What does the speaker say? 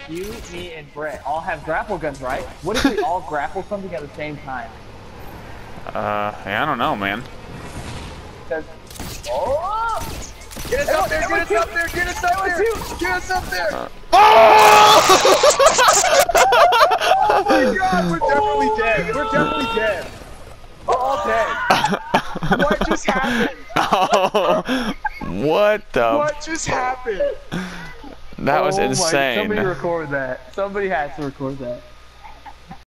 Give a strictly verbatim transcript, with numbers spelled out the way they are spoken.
you, me, and Brett all have grapple guns, right? What if we all grapple something at the same time? Uh, yeah, I don't know, man. Because, oh! Get us up there, get us up there, get us up there, get us up there! Uh, oh! Oh my god, we're definitely dead, we're definitely dead. We're all dead. What just happened? Oh, what the? What just happened? That was oh insane. My, somebody record that. Somebody has to record that.